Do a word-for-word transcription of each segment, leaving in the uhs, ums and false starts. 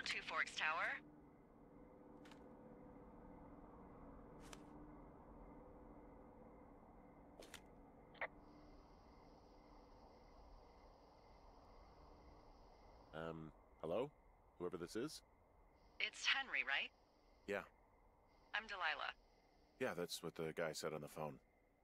Two Forks Tower. Um, hello? Whoever this is? It's Henry, right? Yeah. I'm Delilah. Yeah, that's what the guy said on the phone.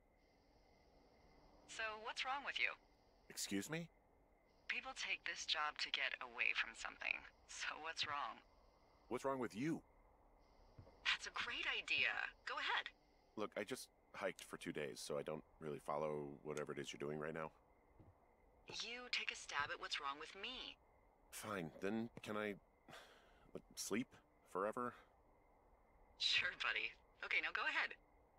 So, what's wrong with you? Excuse me? People take this job to get away from something. So what's wrong? What's wrong with you? That's a great idea. Go ahead. Look, I just hiked for two days, so I don't really follow whatever it is you're doing right now. You take a stab at what's wrong with me. Fine, then can I... like, sleep? Forever? Sure, buddy. Okay, now go ahead.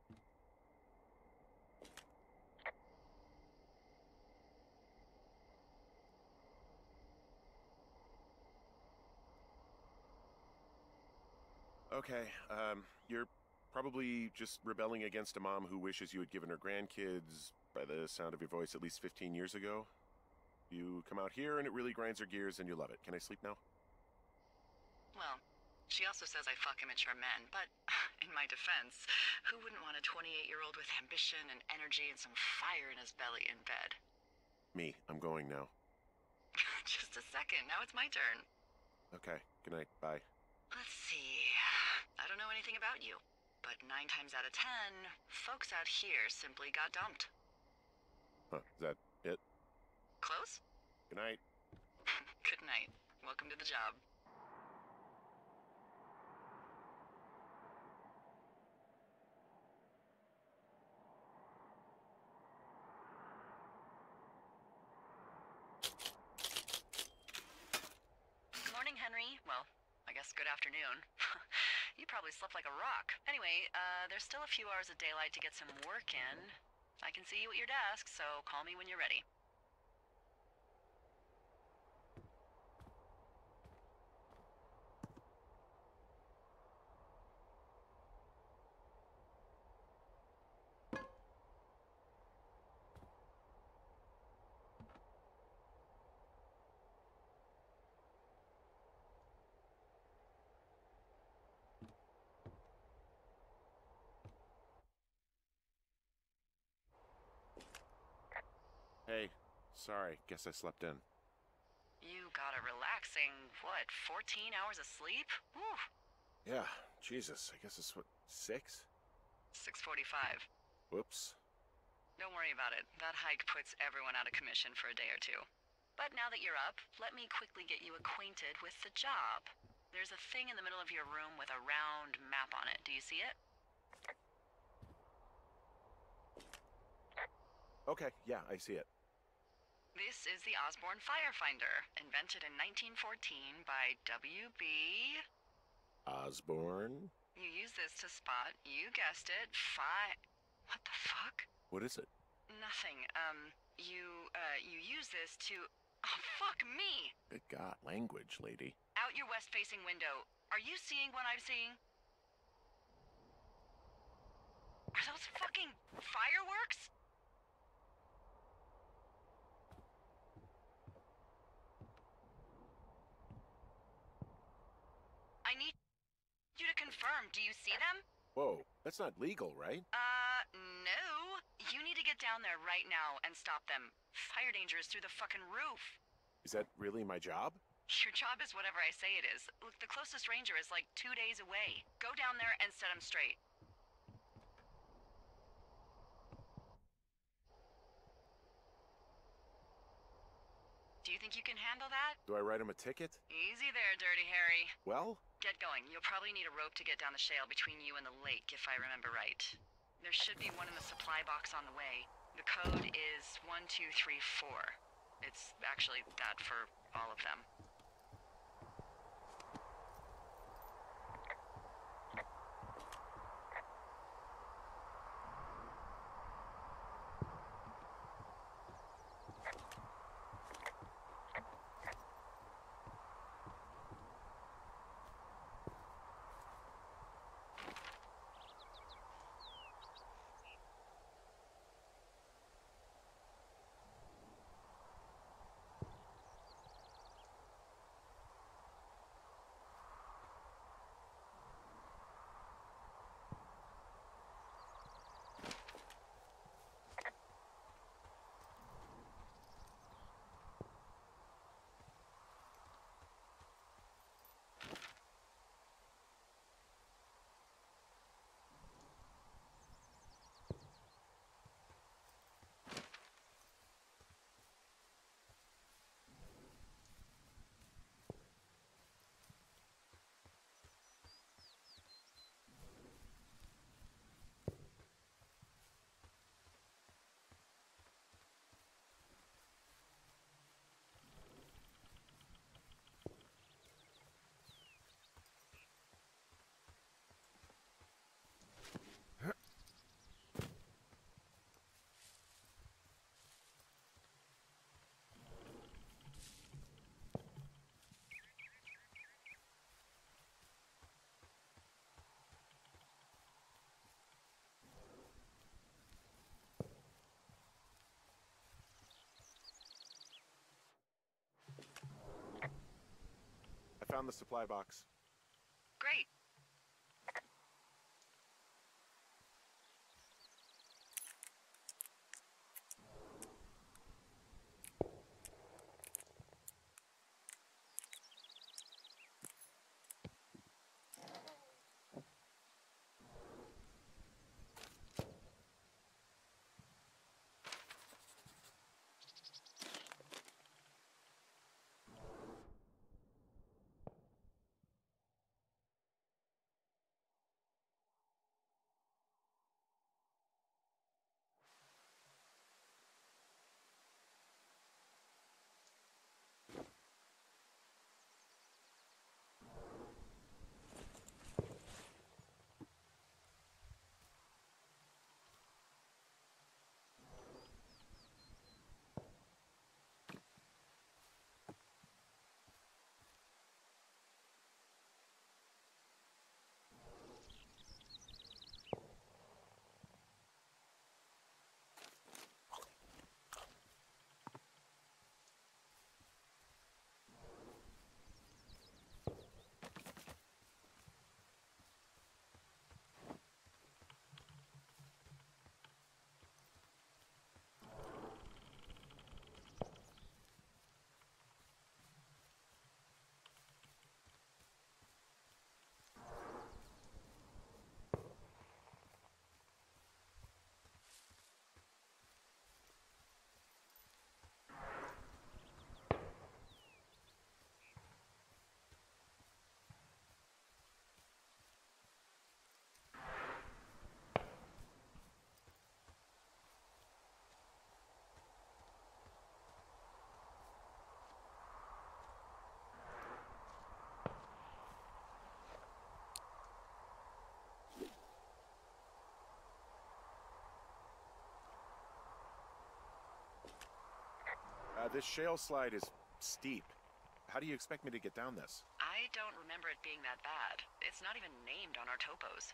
Okay, um, you're probably just rebelling against a mom who wishes you had given her grandkids, by the sound of your voice, at least fifteen years ago. You come out here and it really grinds her gears and you love it. Can I sleep now? Well, she also says I fuck immature men, but in my defense, who wouldn't want a twenty-eight-year-old with ambition and energy and some fire in his belly in bed? Me, I'm going now. Just a second, now it's my turn. Okay, good night, bye. Let's see. I don't know anything about you, but nine times out of ten, folks out here simply got dumped. Huh, is that it? Close? Good night. Good night. Welcome to the job. Good morning, Henry. Well, I guess good afternoon. You probably slept like a rock. Anyway, uh, there's still a few hours of daylight to get some work in. I can see you at your desk, so call me when you're ready. Hey, sorry, guess I slept in. You got a relaxing, what, fourteen hours of sleep? Whew. Yeah, Jesus, I guess it's what, six? six forty-five. Whoops. Don't worry about it. That hike puts everyone out of commission for a day or two. But now that you're up, let me quickly get you acquainted with the job. There's a thing in the middle of your room with a round map on it. Do you see it? Okay, yeah, I see it. This is the Osborne Firefinder, invented in nineteen fourteen by W B Osborne? You use this to spot, you guessed it, fi... What the fuck? What is it? Nothing. Um, you, uh, you use this to... Oh, fuck me! Good God, language, lady. Out your west-facing window. Are you seeing what I'm seeing? Are those fucking fireworks? I need you to confirm. Do you see them? Whoa, that's not legal, right? Uh, no. You need to get down there right now and stop them. Fire danger is through the fucking roof. Is that really my job? Your job is whatever I say it is. Look, the closest ranger is like two days away. Go down there and set him straight. Do you think you can handle that? Do I write him a ticket? Easy there, Dirty Harry. Well? Get going. You'll probably need a rope to get down the shale between you and the lake, if I remember right. There should be one in the supply box on the way. The code is one two three four. It's actually that for all of them. down the supply box. Great. Uh, this shale slide is steep. How do you expect me to get down this? I don't remember it being that bad. It's not even named on our topos.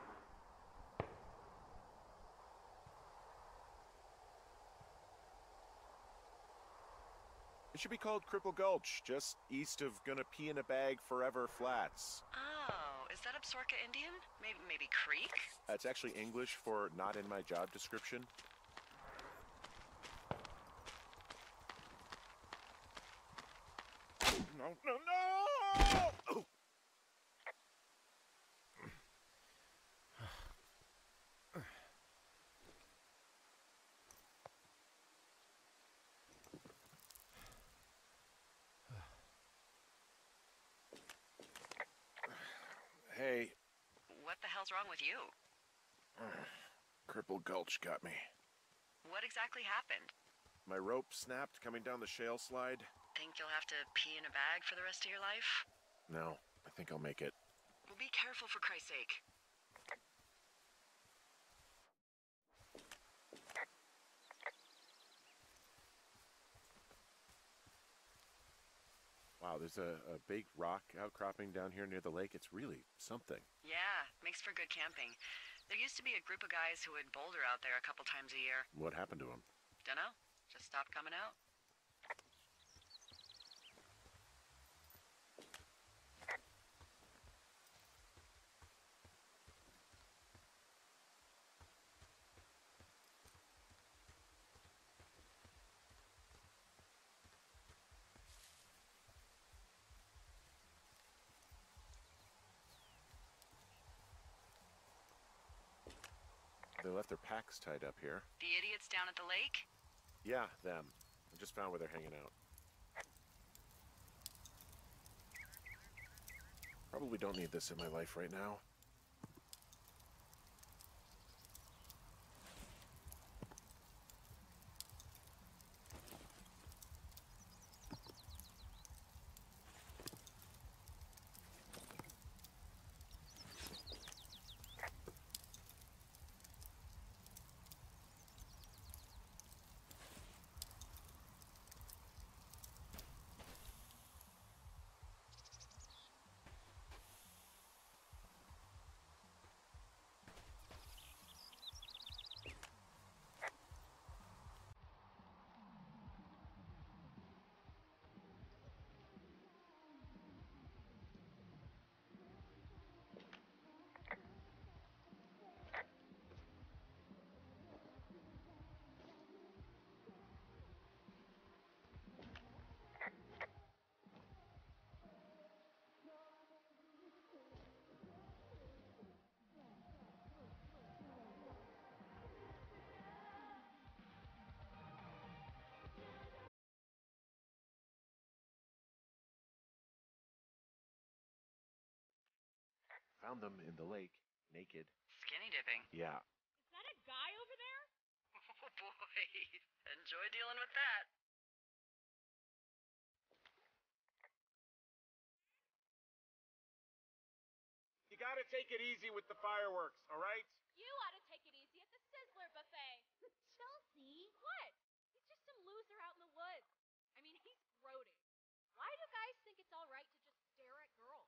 It should be called Cripple Gulch, just east of Gonna Pee in a Bag Forever Flats. Oh, is that Absorka Indian? Maybe, maybe Creek? That's actually English for not in my job description. No, no, no! Oh. Hey. What the hell's wrong with you? Cripple Gulch got me. What exactly happened? My rope snapped coming down the shale slide. Think you'll have to pee in a bag for the rest of your life? No, I think I'll make it. Well, be careful for Christ's sake. Wow, there's a, a big rock outcropping down here near the lake. It's really something. Yeah, makes for good camping. There used to be a group of guys who would boulder out there a couple times a year. What happened to them? Dunno, just stopped coming out. They left their packs tied up here. The idiots down at the lake? Yeah, them. I just found where they're hanging out. Probably don't need this in my life right now. found them in the lake, naked. Skinny dipping. Yeah. Is that a guy over there? Oh boy, enjoy dealing with that. You gotta take it easy with the fireworks, all right? You ought to take it easy at the Sizzler buffet. Chelsea? What? He's just some loser out in the woods. I mean, he's grody. Why do guys think it's all right to just stare at girls?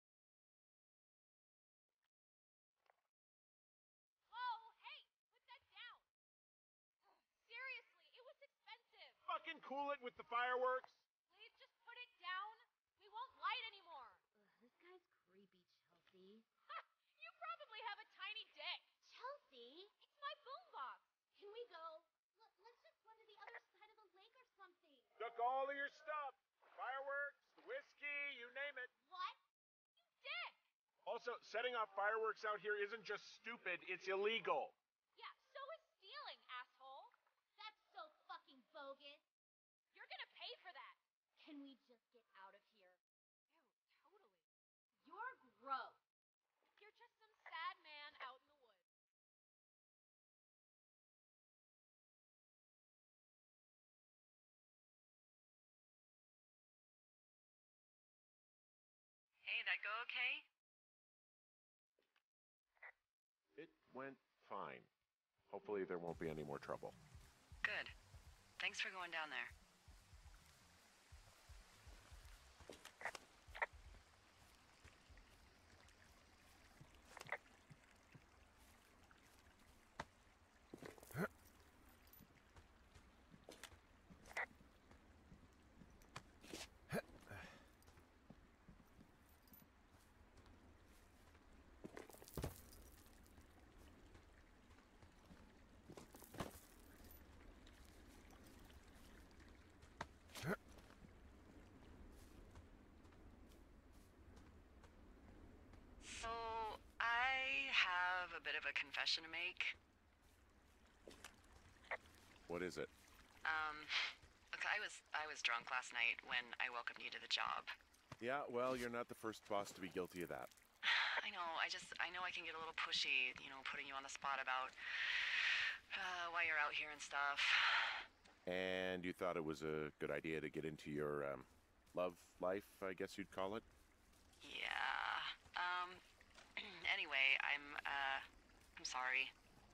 Whoa, hey, put that down. Seriously, it was expensive. Fucking cool it with the fireworks. Please just put it down. We won't light anymore. Ugh, this guy's creepy, Chelsea. Ha! You probably have a tiny dick. Chelsea? It's my boombox. Can we go? L- let's just run to the other side of the lake or something. Took all of your stuff. Fireworks, whiskey, you name it. What? You dick. Also, setting off fireworks out here isn't just stupid, it's illegal. Yeah, so is stealing, asshole. That's so fucking bogus. You're gonna pay for that. Can we just get out of here? Ew, totally. You're gross. You're just some sad man out in the woods. Hey, that go okay? It went fine. Hopefully there won't be any more trouble. Good. Thanks for going down there. So, I have a bit of a confession to make. What is it? Um, look, I was I was drunk last night when I welcomed you to the job. Yeah, well, you're not the first boss to be guilty of that. I know, I just, I know I can get a little pushy, you know, putting you on the spot about uh, why you're out here and stuff. And you thought it was a good idea to get into your, um, love life, I guess you'd call it? Yeah. Um, anyway, I'm, uh, I'm sorry.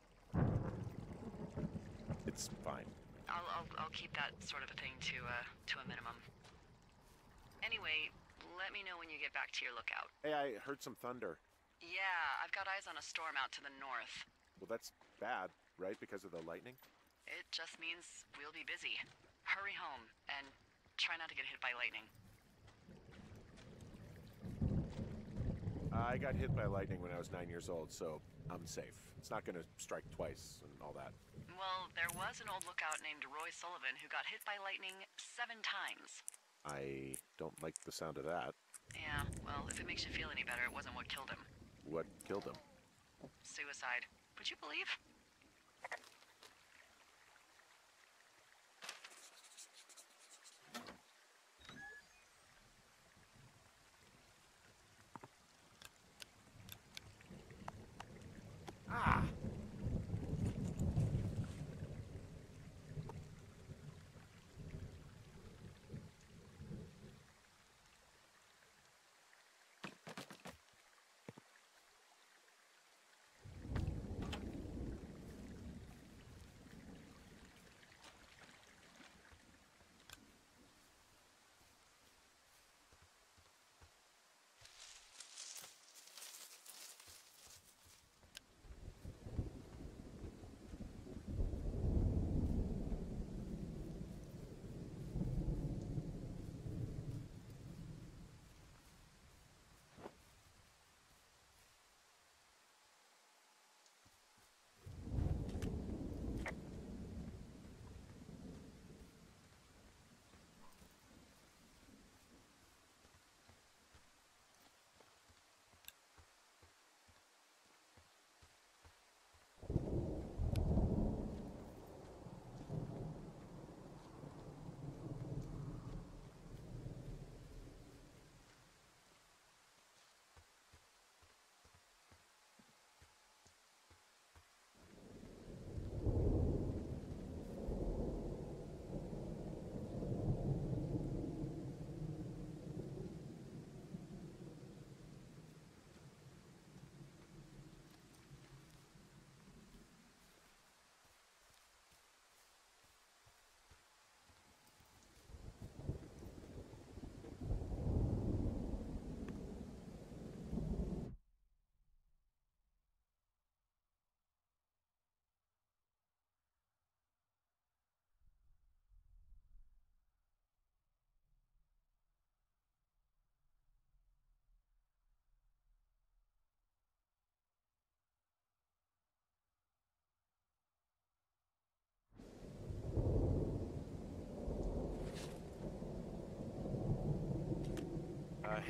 It's fine. I'll, I'll, I'll keep that sort of a thing to, uh, to a minimum. Anyway, let me know when you get back to your lookout. Hey, I heard some thunder. Yeah, I've got eyes on a storm out to the north. Well, that's bad, right? Because of the lightning? It just means we'll be busy. Hurry home, and try not to get hit by lightning. I got hit by lightning when I was nine years old, so I'm safe. It's not gonna strike twice and all that. Well, there was an old lookout named Roy Sullivan who got hit by lightning seven times. I don't like the sound of that. Yeah, well, if it makes you feel any better, it wasn't what killed him. What killed him? Suicide. Would you believe? Ah!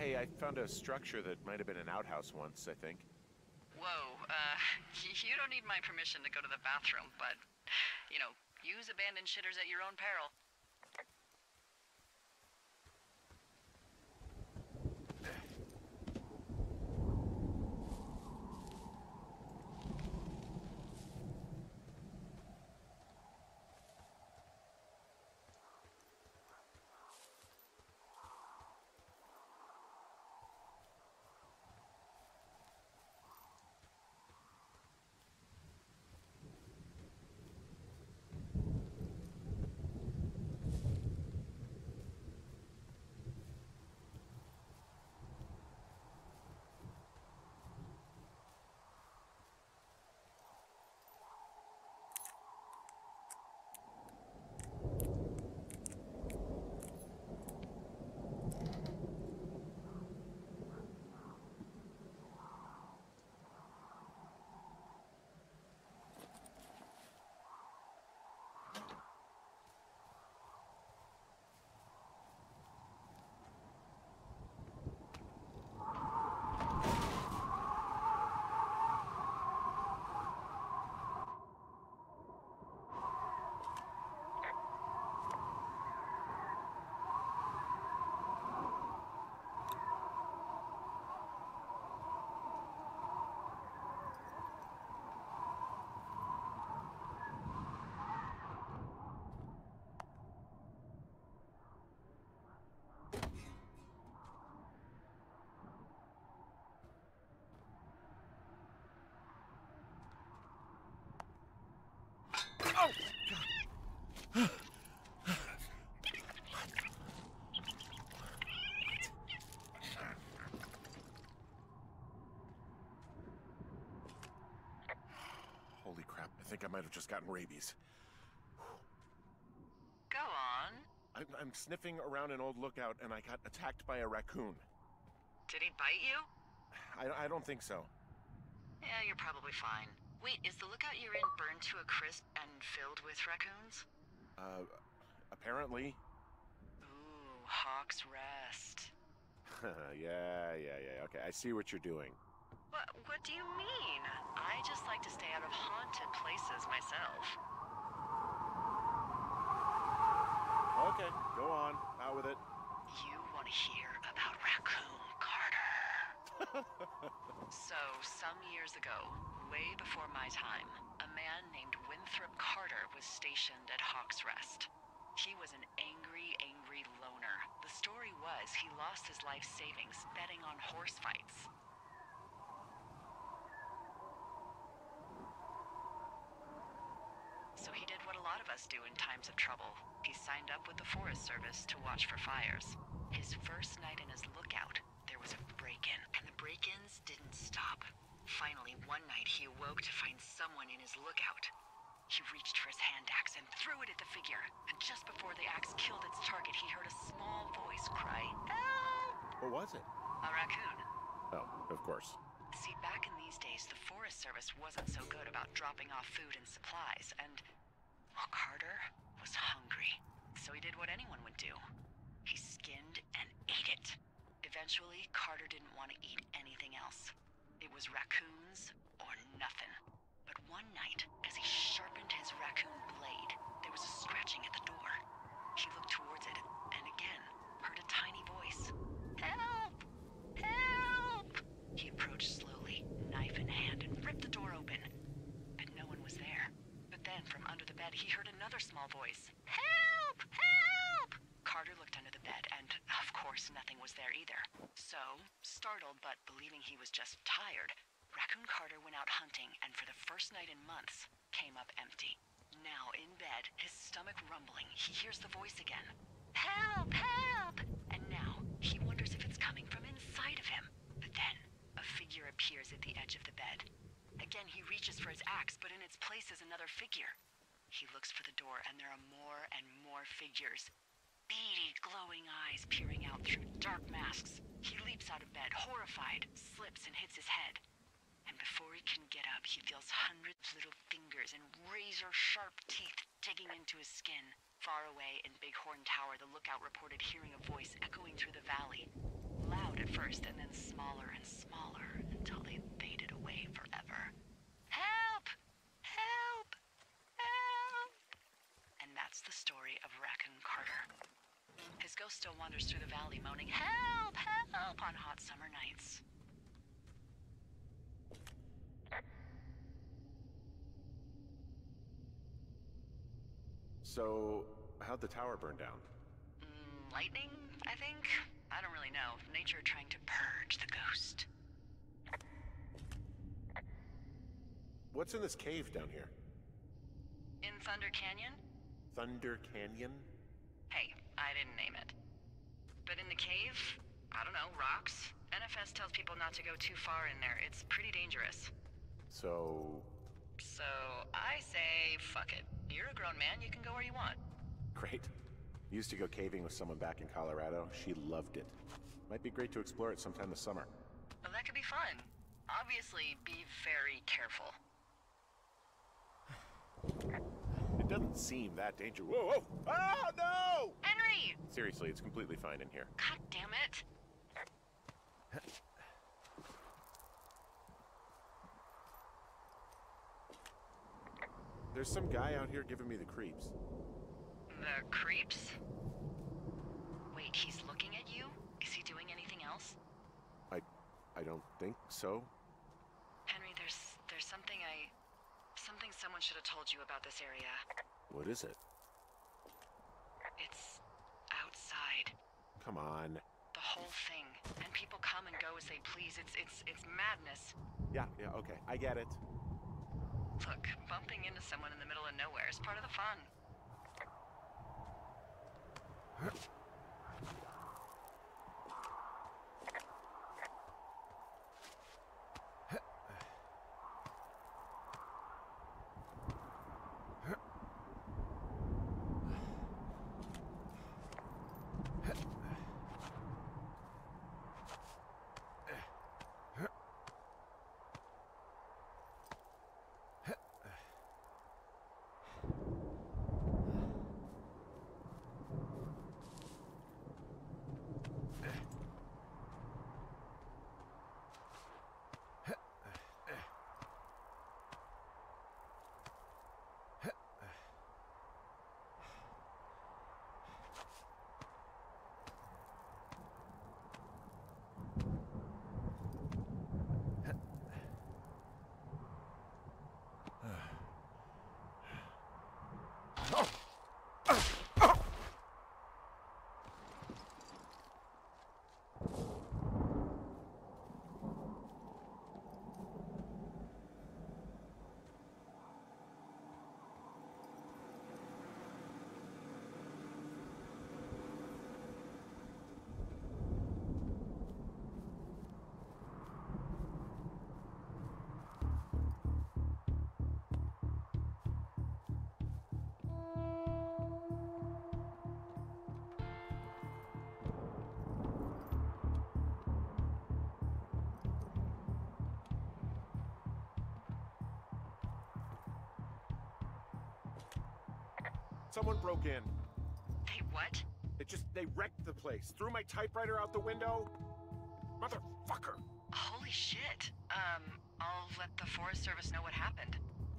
hey, I found a structure that might have been an outhouse once, I think. Whoa, uh, you don't need my permission to go to the bathroom, but, you know, use abandoned shitters at your own peril. Holy crap, I think I might have just gotten rabies. Go on. I'm, I'm sniffing around an old lookout and I got attacked by a raccoon. Did he bite you? I, I don't think so. Yeah, you're probably fine. Wait, is the lookout you're in burned to a crisp and filled with raccoons? Uh, apparently. Ooh, Hawk's Rest. yeah, yeah, yeah, okay, I see what you're doing. What, what do you mean? I just like to stay out of haunted places myself. Okay, go on, out with it. You want to hear about Raccoon Carter? So, some years ago, way before my time, a man named Winthrop Carter was stationed at Hawk's Rest. He was an angry, angry loner. The story was he lost his life savings betting on horse fights. So he did what a lot of us do in times of trouble. He signed up with the Forest Service to watch for fires. His first night in his lookout, there was a break-in, and the break-ins didn't stop. Finally, one night he awoke to find someone in his lookout. He reached for his hand axe and threw it at the figure, and just before the axe killed its target, he heard a small voice cry, "Help!" What was it? A raccoon. Oh, of course. See, back in these days, the Forest Service wasn't so good about dropping off food and supplies, and, well, Carter was hungry. So he did what anyone would do. He skinned and ate it. Eventually, Carter didn't want to eat anything else. It was raccoons or nothing. But one night, as he sharpened his raccoon blade, there was a scratching at the door. He looked towards it, and again, heard a tiny voice. "Help! Help!" He approached slowly, knife in hand, and ripped the door open. But no one was there. But then, from under the bed, he heard another small voice. "Help! Help!" Carter looked under the bed, and, of course, nothing was there either. So, startled but believing he was just tired, Raccoon Carter went out hunting, and for the first night in months, came up empty. Now, in bed, his stomach rumbling, he hears the voice again. "Help! Help!" And now, he wonders if it's coming from inside of him. But then, a figure appears at the edge of the bed. Again, he reaches for his axe, but in its place is another figure. He looks for the door, and there are more and more figures. Beady, glowing eyes peering out through dark masks. He leaps out of bed, horrified, slips and hits his head. And before he can get up, he feels hundreds of little fingers and razor-sharp teeth digging into his skin. Far away in Bighorn Tower, the lookout reported hearing a voice echoing through the valley. loud at first, and then smaller and smaller, until they faded away forever. Help! Help! Help! And that's the story of Raccoon Carter. His ghost still wanders through the valley, moaning, "Help! Help!" on hot summer nights. So, how'd the tower burn down? Mm, lightning, I think? I don't really know. Nature trying to purge the ghost. What's in this cave down here? In Thunder Canyon? Thunder Canyon? Hey, I didn't name it. But in the cave, I don't know, rocks? N F S tells people not to go too far in there. It's pretty dangerous. So... So, I say, fuck it. You're a grown man, you can go where you want. Great. Used to go caving with someone back in Colorado. She loved it. Might be great to explore it sometime this summer. Well, that could be fun. Obviously, be very careful. It doesn't seem that dangerous. Whoa, whoa! Ah, no! Henry! Seriously, it's completely fine in here. God damn it. There's some guy out here giving me the creeps. The creeps? Wait, he's looking at you? Is he doing anything else? I... I don't think so. Henry, there's... there's something I... something someone should have told you about this area. What is it? It's... outside. Come on. The whole thing. And people come and go as they please. It's... it's... it's madness. Yeah, yeah, okay. I get it. Look, bumping into someone in the middle of nowhere is part of the fun. Someone broke in. Hey, what? It just, they wrecked the place. Threw my typewriter out the window. Motherfucker. Holy shit. Um, I'll let the Forest Service know what happened.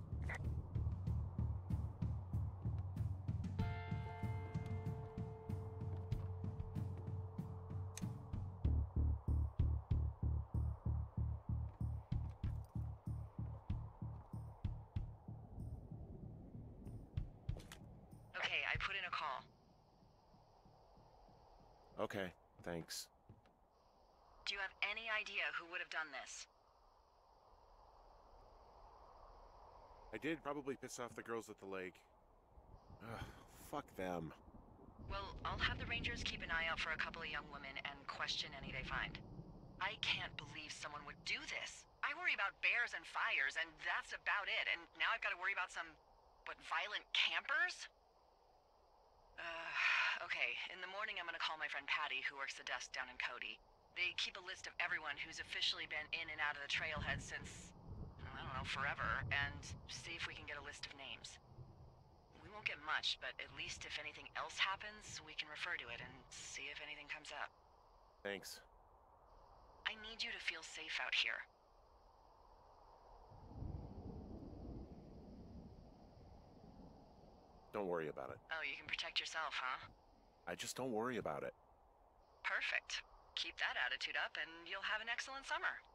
Okay, I put in a call. Okay, thanks. Do you have any idea who would have done this? I did probably piss off the girls at the lake. Ugh, fuck them. Well, I'll have the Rangers keep an eye out for a couple of young women and question any they find. I can't believe someone would do this. I worry about bears and fires, and that's about it. And now I've got to worry about some, what, violent campers? Uh, okay, in the morning I'm gonna call my friend Patty, who works the desk down in Cody. They keep a list of everyone who's officially been in and out of the trailhead since, I don't know, forever, and see if we can get a list of names. We won't get much, but at least if anything else happens, we can refer to it and see if anything comes up. Thanks. need you to feel safe out here. Don't worry about it. Oh, you can protect yourself, huh? I just don't worry about it. Perfect. Keep that attitude up and you'll have an excellent summer.